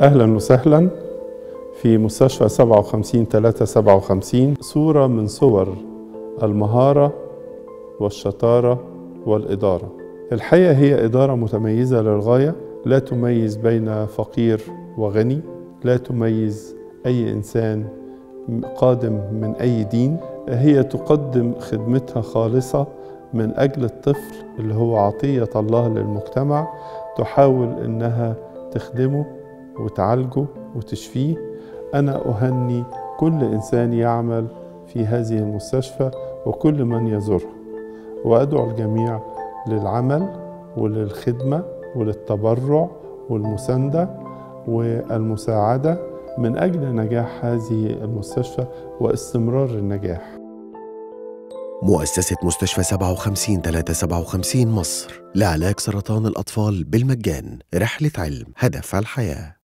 أهلا وسهلا في مستشفى 57-357. صورة من صور المهارة والشطارة والإدارة. الحقيقة هي إدارة متميزة للغاية، لا تميز بين فقير وغني، لا تميز أي إنسان قادم من أي دين. هي تقدم خدمتها خالصة من أجل الطفل اللي هو عطية الله للمجتمع، تحاول إنها تخدمه وتعالجه وتشفيه. أنا أهني كل إنسان يعمل في هذه المستشفى وكل من يزورها، وأدعو الجميع للعمل وللخدمة وللتبرع والمساندة والمساعدة من أجل نجاح هذه المستشفى واستمرار النجاح. مؤسسة مستشفى 57-357 مصر لعلاج سرطان الأطفال بالمجان. رحلة علم، هدف الحياة.